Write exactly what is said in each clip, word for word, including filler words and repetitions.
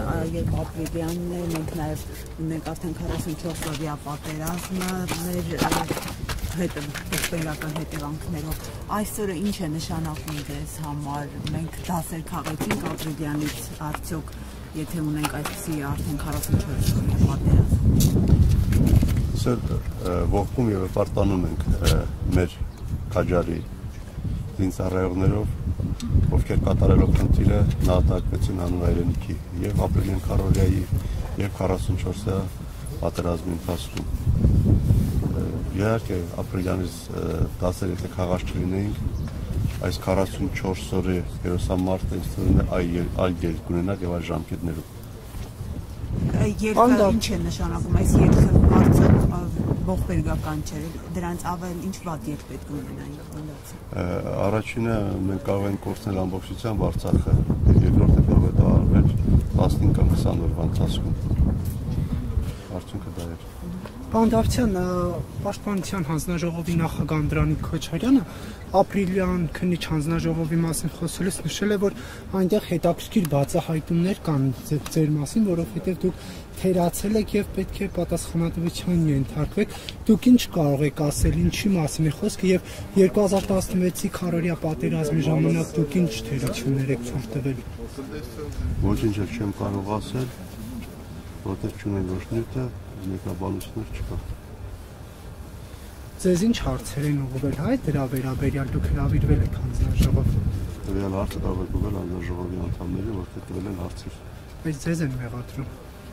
երբ ապրիլյանն է, մենք նաև ունենք արդեն քառասունչորս օրյա պատերազմը մեր պետական հետևանքներով։ Այսօրը ինչ է նշանակում ձեզ համար, մենք դասեր քաղեցինք ապրիլյանից, արդյոք եթե ունենք այսպիսի արդեն քառասունչորս օրյա պատերազմ։ Սեր ողջում եւ պարտանում ենք մեր քաջարի զինծառայողներով, ովքեր կատարելով խնդիրը նահատակվեցին անուն հայրենիքի եւ ապրիլյան քառօրյայի եւ քառասունչորսյա պատերազմի ընթացքում։ Իհարկե ապրիլյանից դասեր եթե խաղաց չլինեինք, այս քառասունչորս օրի հերոսամարտը ինձ թվում է այլ ելք կունենար եւ այլ ժամկետներում։ Երկը ինչ է նշանակում, այս երկը արդյոք ողբերգական չէ, դրանց ավել ինչ վատ երկ պետք ունենային։ Առաջինը մենք կարող ենք կորցնել ամբողջությամբ Արցախը, երկրորդը կարող է դա արվել տասնհինգ կամ քսան օրվա ընթացքում։ Արդյունքը դա էր։ Պարոն Դավթյան, Պաշտպանության հանձնաժողովի նախագահ Անդրանիկ Քոչարյանը ապրիլյան քննիչ հանձնաժողովի մասին խոսելուց նշել է, որ այնտեղ հետաքրքիր բացահայտումներ կան ձեր մասին, որովհետև դուք թերացել եք եւ պետք է պատասխանատվության ենթարկվեք։ Դուք ինչ կարող եք ասել, ինչի մասին է խոսքը եւ երկու հազար տասնվեցի քառօրյա պատերազմի ժամանակ դուք ինչ թերություններ եք ցույց տվել։ Ոչինչ չեմ կարող ասել, որտեղ չունեմ ոչ նյութը, մեկնաբանություններ չկա։ Ձեզ ինչ հարցեր են ուղղվել, հայ դրա վերաբերյալ դուք հրավիրվել եք հանձնաժողով։ Տվյալ հարցը կարող է ուղղվել հանձնաժողովի անդամներին, որտեղ տվել են հարցեր։ Բայց ձեզ են մեղադրում։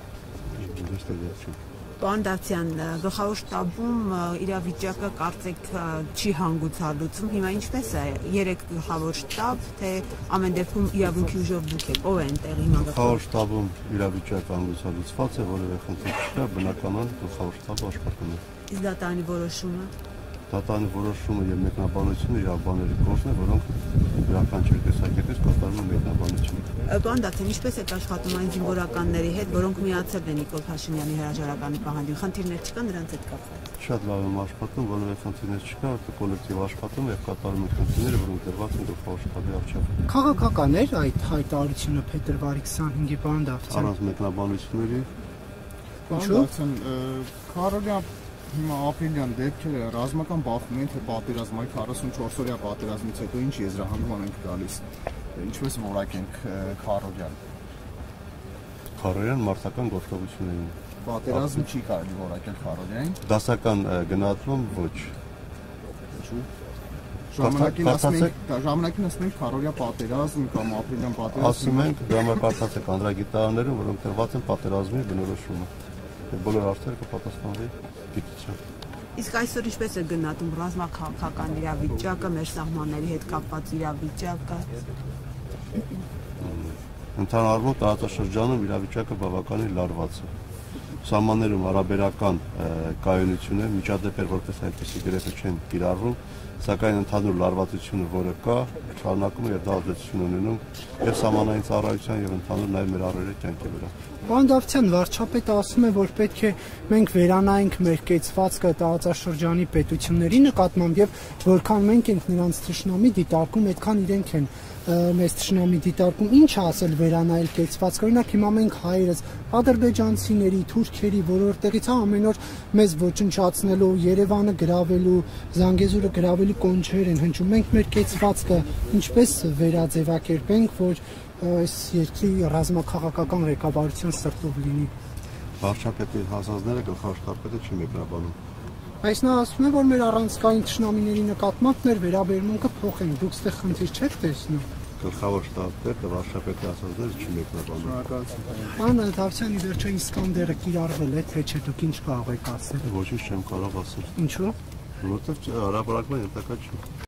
Պարոն Դավթյան, գլխավոր շտաբում իրավիճակը կարծեք չի հանգուցալուծում, հիմա ինչպես է, երեք գլխավոր շտաբ, թե ամեն դեպքում իրավունքի ուժով դուք եք, ով է այնտեղ հիմա։ Գլխավոր շտաբում իրավիճակը հանգուցալուծված է, որևէ խնդիր չկա, բնականon գլխավոր շտաբը աշխատում է։ Իսկ դատարանի որոշումը։ Դատարանի որոշումը եւ մեկնաբանությունը իրավաբանների գործն է, որոնք յուրաքանչյուր տեսակետից կատարում են մեկնաբանությունը։ Պարոն Դավթյան, ինչպես եք աշխատում այն զինվորականների հետ, որոնք միացել են Նիկոլ Փաշինյանի հրաժարականի պահանջին, խնդիրներ չկան նրանց հետ կապված։ Շատ լավ եմ աշխատում, որովհետեւ խնդիրներ չկա, կոլեկտիվ աշխատում եւ կատարում են խնդիրները, որոնք դրված են գլխավոր շտաբի առջեւ։ Քաղաքական էր այդ հայտարարությունը փետրվարի քսանհինգի պարոն Դավթյան։ Առանց մեկնաբանությունների։ Պարոն քառօրյա հիմա ապրիլյան դեպքերը ռազմական բախում են, թե պատերազմի քառասունչորս օրյա պատերազմից հետո ինչ եզրահանգում ենք գալիս, ինչպես որակենք քառօրյան։ Քառօրյան մարտական գործողություն է։ Պատերազմ չի կարելի որակել քառօրյային։ Դասական գնահատում ոչ։ Ինչու՞։ Ժամանակին ասում ենք, ժամանակին ասում ենք քառօրյա պատերազմ կամ ապրիլյան պատերազմ։ Ասում ենք, ժամանակացած է կանդրագիտարաններում, որոնք տրված են պատերազմի բնորոշումը։ Բոլոր հարցերը կպատասխանվի գիտությամբ։ Իսկ այսօր ինչպես է գնահատում ռազմաքաղաքական իրավիճակը, մեր սահմանների հետ կապված իրավիճակը։ Ընդհանրապես տարածաշրջանում իրավիճակը բավականին լարված է։ Սահմաններում հարաբերական կայունություն է, միջադեպեր որպես այդպիսի գրեթե չեն կիրառվում, սակայն ընդհանուր լարվածությունը, որը կա, շարունակում է եւ դա ազդեցություն ունենում եւ սահմանային ծառայության եւ ընդհանուր նաեւ մեր առօրյա կյանքի վրա։ Պարոն Դավթյան, վարչապետը ասում է, որ պետք է մենք վերանայենք մեր կեցվածքը տարածաշրջանի պետությունների նկատմամբ եւ որքան մենք ենք նրանց թշնամի դիտարկում, այդքան իրենք են մեզ թշնամի դիտարկում։ Ինչ ասել վերանայել կեցվածքը։ Օրինակ հիմա մենք հայերս ադրբեջանցիների, թուրքերի որորտեղից ամեն օր մեզ ոչնչացնելու, Երևանը գրավելու, Զանգեզուրը գրավելու կոնչեր են հնչում։ Մենք մեր կեցվածքը ինչպես վերաձևակերպենք, որ այս երկրի ռազմաքաղաքական ղեկավարության սրտով լինի։ Վարչապետի հասածները գլխավոր շտաբը չի մեկնաբանում։ Այս նա ասում է, որ մեր առանցքային թշնամիների նկատմամբ մեր վերաբերմունքը փոխենք, դուք ստեղ խնդիր չեք տեսնում։ Գլխավոր շտաբը վարչապետի հասածները չի մեկնաբանում։ Պարոն Դավթյան, ի վերջո Իսկանդերը կիրառվել է, թե չէ, դուք ինչ կարող եք ասել։ Ոչինչ չեմ կարող ասել։ Ինչու՞։ Որովհետև հրապարակման ենթակա չի։